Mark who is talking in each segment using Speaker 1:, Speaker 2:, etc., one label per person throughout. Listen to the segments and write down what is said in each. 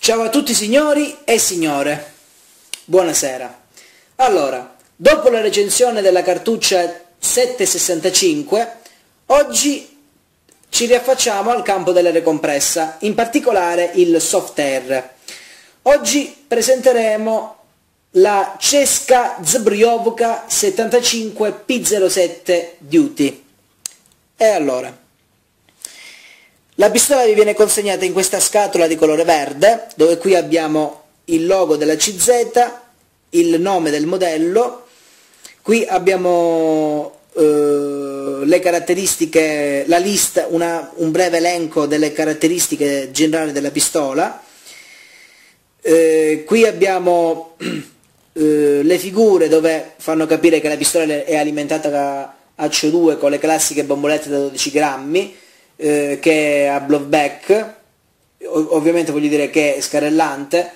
Speaker 1: Ciao a tutti signori e signore, buonasera. Allora, dopo la recensione della cartuccia 765, oggi ci riaffacciamo al campo dell'aria compressa, in particolare il soft air. Oggi presenteremo la Cesca Zbrojovka 75 P07 Duty. E allora, la pistola vi viene consegnata in questa scatola di colore verde, dove qui abbiamo il logo della CZ, il nome del modello, qui abbiamo le caratteristiche, la lista, un breve elenco delle caratteristiche generali della pistola. Qui abbiamo le figure dove fanno capire che la pistola è alimentata a CO2 con le classiche bombolette da 12 grammi, che è a blowback, ovviamente voglio dire che è scarrellante,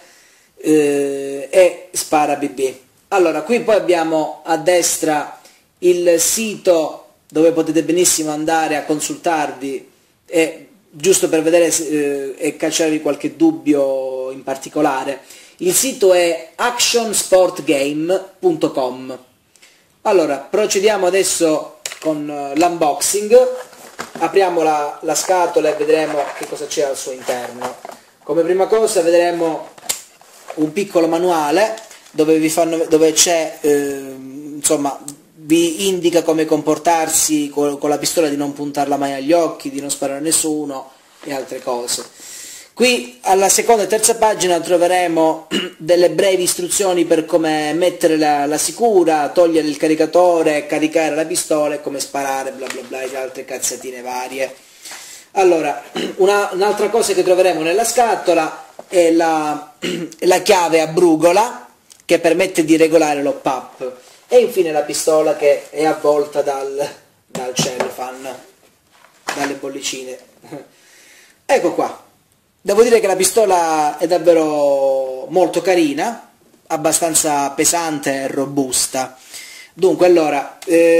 Speaker 1: e spara BB. Allora, qui poi abbiamo a destra il sito dove potete benissimo andare a consultarvi, e giusto per vedere e cacciarvi qualche dubbio in particolare. Il sito è actionsportgame.com. Allora, procediamo adesso con l'unboxing. Apriamo la scatola e vedremo che cosa c'è al suo interno. Come prima cosa vedremo un piccolo manuale dove c'è, insomma, vi indica come comportarsi con la pistola, di non puntarla mai agli occhi, di non sparare a nessuno e altre cose. Qui alla seconda e terza pagina troveremo delle brevi istruzioni per come mettere la sicura, togliere il caricatore, caricare la pistola e come sparare, bla bla bla, e altre cazzatine varie. Allora, un'altra cosa che troveremo nella scatola è la chiave a brugola, che permette di regolare l'hop-up, e infine la pistola, che è avvolta dal cellophane, dalle bollicine. Ecco qua. Devo dire che la pistola è davvero molto carina, abbastanza pesante e robusta. Dunque, allora,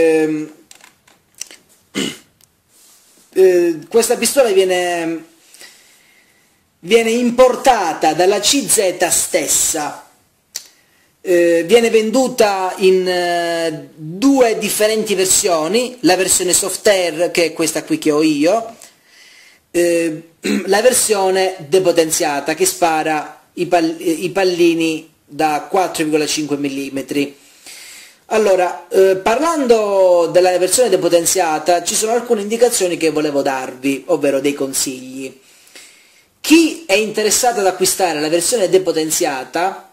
Speaker 1: questa pistola viene importata dalla CZ stessa. Viene venduta in due differenti versioni, la versione soft air, che è questa qui che ho io, la versione depotenziata, che spara i pallini da 4,5 mm. Allora, parlando della versione depotenziata, ci sono alcune indicazioni che volevo darvi, ovvero dei consigli. Chi è interessato ad acquistare la versione depotenziata,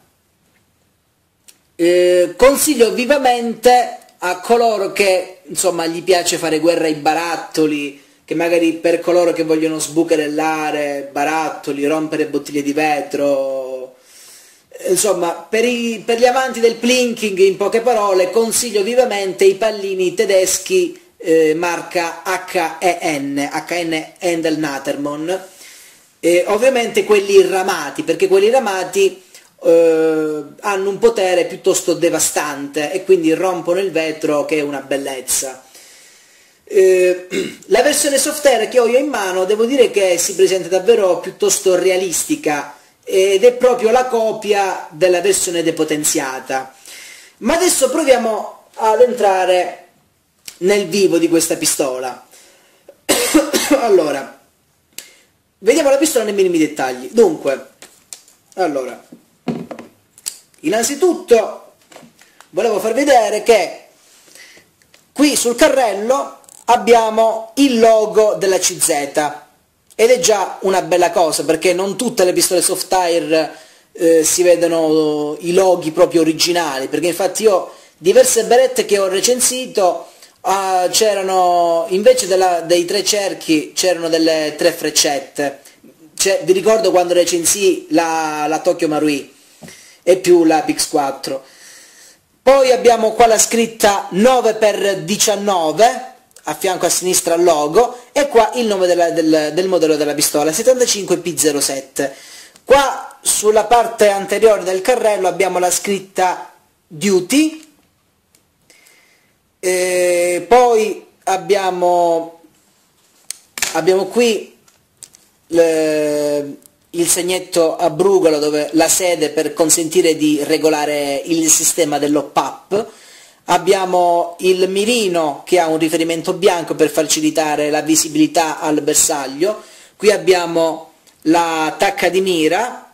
Speaker 1: consiglio vivamente a coloro che, insomma, gli piace fare guerra ai barattoli, che magari per coloro che vogliono sbucarellare barattoli, rompere bottiglie di vetro, insomma, per gli amanti del plinking, in poche parole, consiglio vivamente i pallini tedeschi marca HEN Handel Natermon, ovviamente quelli ramati, perché quelli ramati hanno un potere piuttosto devastante e quindi rompono il vetro, che è una bellezza. La versione soft air che ho io in mano, devo dire che si presenta davvero piuttosto realistica ed è proprio la copia della versione depotenziata. Ma adesso proviamo ad entrare nel vivo di questa pistola. Allora, vediamo la pistola nei minimi dettagli. Dunque, allora, innanzitutto volevo far vedere che qui sul carrello abbiamo il logo della CZ, ed è già una bella cosa, perché non tutte le pistole soft air si vedono i loghi proprio originali, perché infatti io diverse berette che ho recensito c'erano, invece dei tre cerchi, c'erano delle tre freccette. Vi ricordo quando recensì la Tokyo Marui e più la PX4. Poi abbiamo qua la scritta 9x19 a fianco a sinistra al logo, e qua il nome del modello della pistola, 75P07. Qua sulla parte anteriore del carrello abbiamo la scritta Duty, poi abbiamo qui il segnetto a brugolo, dove la sede per consentire di regolare il sistema dell'hop-up. Abbiamo il mirino che ha un riferimento bianco per facilitare la visibilità al bersaglio. Qui abbiamo la tacca di mira,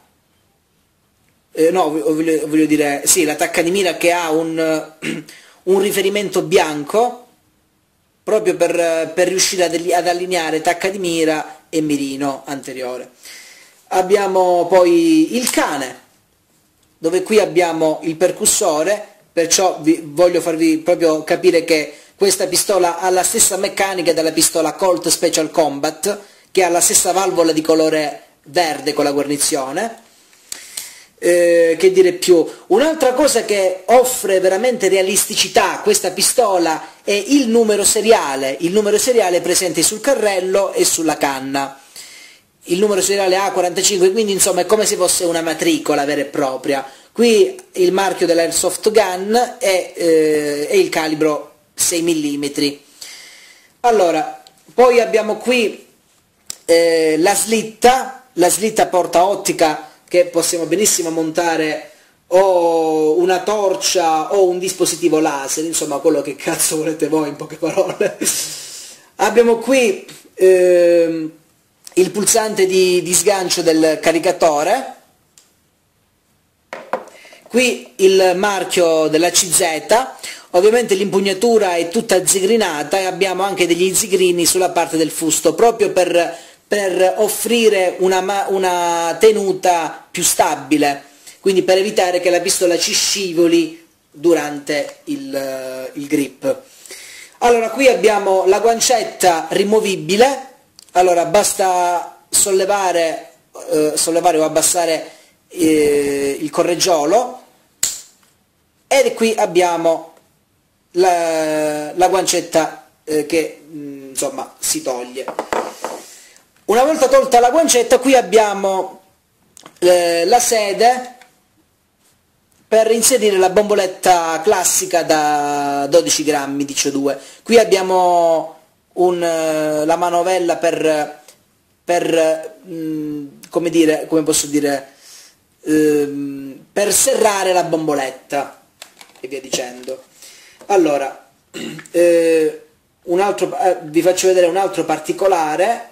Speaker 1: voglio dire, sì, la tacca di mira che ha un riferimento bianco, proprio per riuscire ad allineare tacca di mira e mirino anteriore. Abbiamo poi il cane, dove qui abbiamo il percussore, perciò voglio farvi proprio capire che questa pistola ha la stessa meccanica della pistola Colt Special Combat, che ha la stessa valvola di colore verde con la guarnizione. Che dire più? Un'altra cosa che offre veramente realisticità a questa pistola è il numero seriale presente sul carrello e sulla canna. Il numero seriale A45, quindi insomma è come se fosse una matricola vera e propria. Qui il marchio dell'Airsoft Gun è il calibro 6 mm. Allora, poi abbiamo qui la slitta porta ottica, che possiamo benissimo montare o una torcia o un dispositivo laser, insomma quello che cazzo volete voi, in poche parole. Abbiamo qui il pulsante di sgancio del caricatore, qui il marchio della CZ, ovviamente l'impugnatura è tutta zigrinata e abbiamo anche degli zigrini sulla parte del fusto, proprio per offrire una tenuta più stabile, quindi per evitare che la pistola ci scivoli durante il grip. Allora, qui abbiamo la guancetta rimovibile. Allora, basta sollevare o abbassare il correggiolo, e qui abbiamo la guancetta che insomma si toglie. Una volta tolta la guancetta, qui abbiamo la sede per inserire la bomboletta classica da 12 grammi di CO2. Qui abbiamo la manovella per serrare la bomboletta e via dicendo. Allora, vi faccio vedere un altro particolare.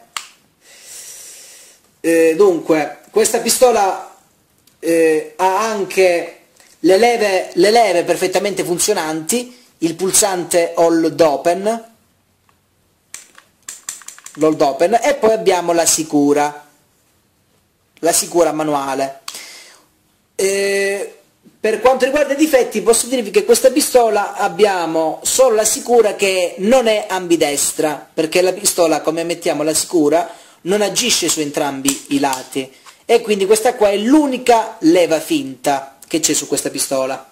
Speaker 1: Dunque, questa pistola ha anche le leve perfettamente funzionanti, il pulsante hold open, e poi abbiamo la sicura manuale. Per quanto riguarda i difetti, posso dirvi che questa pistola abbiamo solo la sicura che non è ambidestra, perché la pistola, come mettiamo la sicura, non agisce su entrambi i lati, e quindi questa qua è l'unica leva finta che c'è su questa pistola.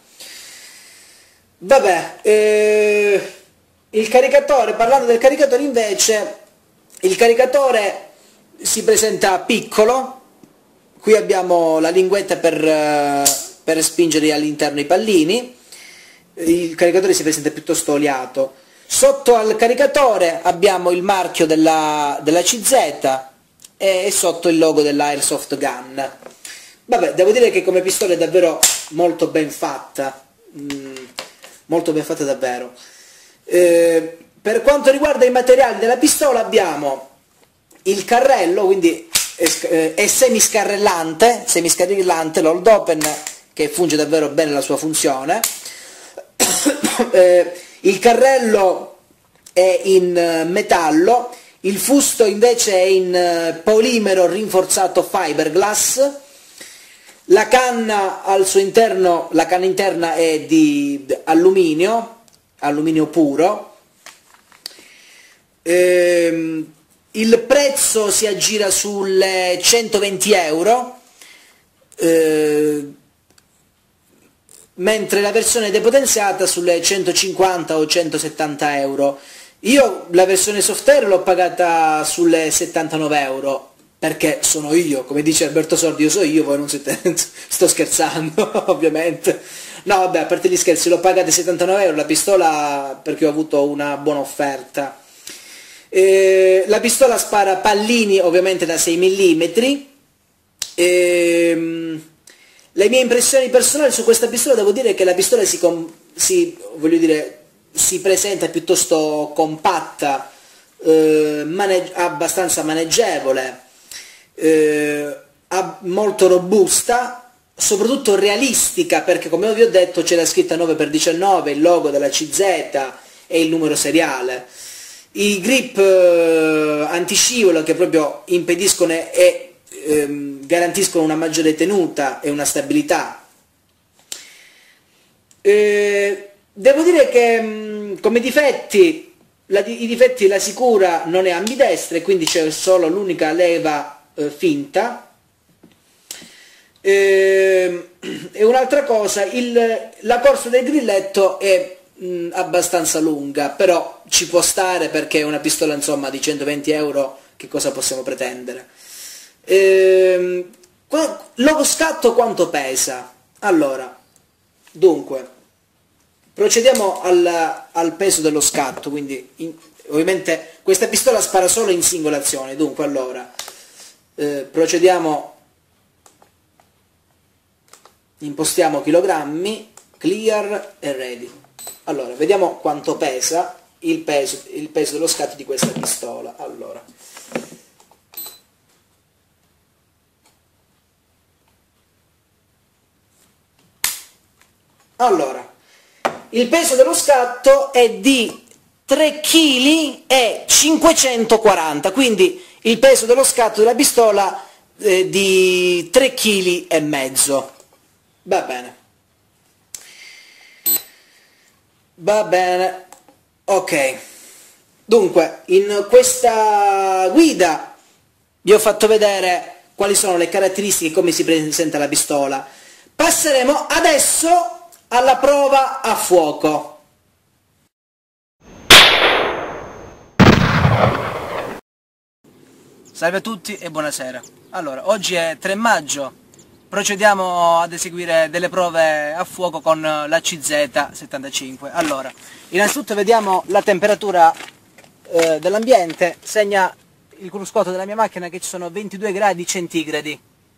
Speaker 1: Vabbè, il caricatore, parlando del caricatore invece, il caricatore si presenta piccolo. Qui abbiamo la linguetta per spingere all'interno i pallini. Il caricatore si presenta piuttosto oliato. Sotto al caricatore abbiamo il marchio della CZ e sotto il logo dell'Airsoft Gun. Vabbè, devo dire che come pistola è davvero molto ben fatta, davvero. Per quanto riguarda i materiali della pistola, abbiamo il carrello, quindi è semiscarrellante, l'hold open, che funge davvero bene la sua funzione. Il carrello è in metallo, il fusto invece è in polimero rinforzato fiberglass, la canna al suo interno, la canna interna è di alluminio puro. Il prezzo si aggira sulle 120 euro, mentre la versione depotenziata sulle 150 o 170 euro. Io la versione soft air l'ho pagata sulle 79 euro, perché sono io, come dice Alberto Sordi, io so io, voi non siete, sto scherzando ovviamente. No vabbè, a parte gli scherzi, l'ho pagata 79 euro la pistola perché ho avuto una buona offerta. La pistola spara pallini ovviamente da 6 mm, Le mie impressioni personali su questa pistola, devo dire che la pistola voglio dire, si presenta piuttosto compatta, abbastanza maneggevole, molto robusta, soprattutto realistica, perché come vi ho detto c'è la scritta 9x19, il logo della CZ e il numero seriale. I grip antiscivolo che proprio impediscono e garantiscono una maggiore tenuta e una stabilità. Devo dire che come difetti, i difetti la Sicura non è ambidestra e quindi c'è solo l'unica leva finta. E un'altra cosa, la corsa del grilletto è abbastanza lunga, però ci può stare perché è una pistola insomma di 120 euro, che cosa possiamo pretendere? Lo scatto quanto pesa? Allora, dunque, procediamo al peso dello scatto, quindi ovviamente questa pistola spara solo in singolazione, dunque allora, procediamo, impostiamo chilogrammi, clear e ready. Allora, vediamo quanto pesa il peso dello scatto di questa pistola. Allora, il peso dello scatto è di 3 kg e 540, quindi il peso dello scatto della pistola è di 3 kg e mezzo. Va bene. Va bene, ok. Dunque, in questa guida vi ho fatto vedere quali sono le caratteristiche e come si presenta la pistola. Passeremo adesso alla prova a fuoco. Salve a tutti e buonasera. Allora, oggi è 3 maggio. Procediamo ad eseguire delle prove a fuoco con la CZ75. Allora, innanzitutto vediamo la temperatura dell'ambiente, segna il cruscotto della mia macchina che ci sono 22 gradi centigradi.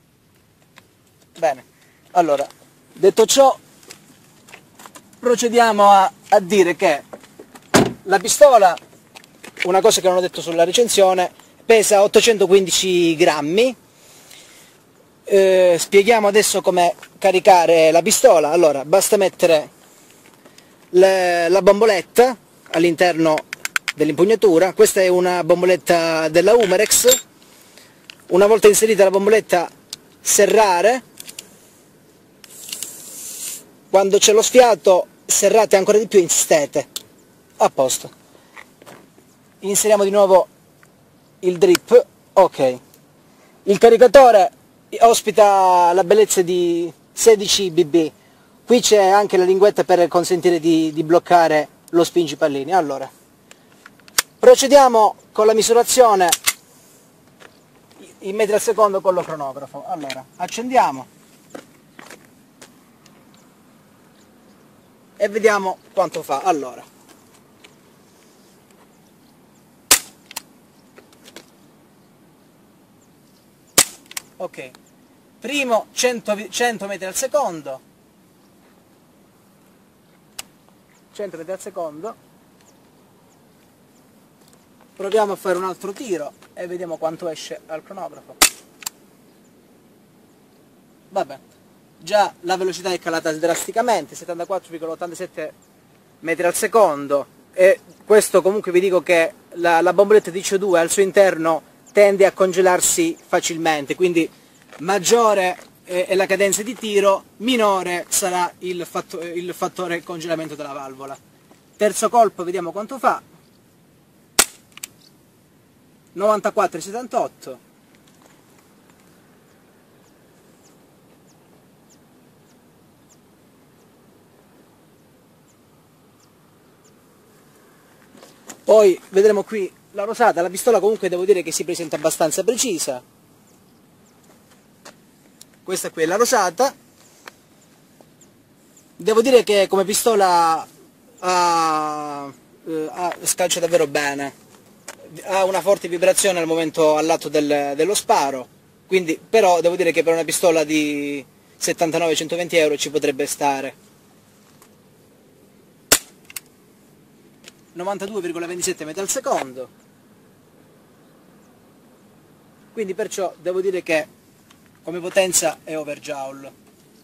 Speaker 1: Bene, allora, detto ciò, procediamo a dire che la pistola, una cosa che non ho detto sulla recensione, pesa 815 grammi. Spieghiamo adesso come caricare la pistola. Allora, basta mettere la bomboletta all'interno dell'impugnatura. Questa è una bomboletta della Umarex. Una volta inserita la bomboletta, serrare. Quando c'è lo sfiato, serrate ancora di più e insistete. A posto. Inseriamo di nuovo il drip. Ok. Il caricatore ospita la bellezza di 16 bb. Qui c'è anche la linguetta per consentire di bloccare lo spingipallini. Allora, procediamo con la misurazione in metri al secondo con lo cronografo. Allora, accendiamo e vediamo quanto fa. Allora, ok, primo 100 metri al secondo, 100 metri al secondo, proviamo a fare un altro tiro e vediamo quanto esce al cronografo. Vabbè, già la velocità è calata drasticamente, 74,87 metri al secondo, e questo comunque vi dico che la bomboletta di CO2 al suo interno tende a congelarsi facilmente, quindi maggiore è la cadenza di tiro, minore sarà il fattore congelamento della valvola. Terzo colpo, vediamo quanto fa. 94,78. Poi vedremo qui la rosata. La pistola comunque devo dire che si presenta abbastanza precisa. Questa qui è la rosata. Devo dire che come pistola scalcia davvero bene. Ha una forte vibrazione al momento all'atto dello sparo, quindi però devo dire che per una pistola di 79-120 euro ci potrebbe stare. 92,27 metri al secondo, quindi perciò devo dire che come potenza è overjoule.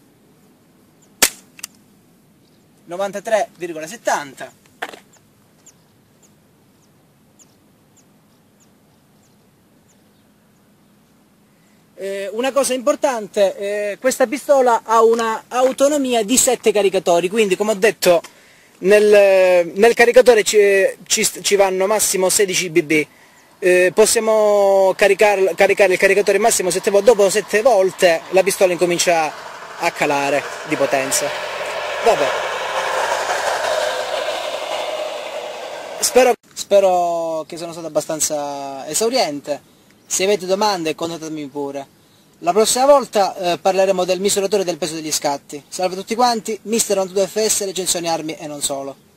Speaker 1: 93,70. Una cosa importante, questa pistola ha una autonomia di 7 caricatori, quindi come ho detto nel caricatore ci vanno massimo 16 bb. Possiamo caricare il caricatore massimo 7 volte, dopo 7 volte la pistola incomincia a calare di potenza. Vabbè. Spero che sono stato abbastanza esauriente. Se avete domande contattatemi pure. La prossima volta parleremo del misuratore del peso degli scatti. Salve a tutti quanti, Mr. 92FS, recensioni armi e non solo.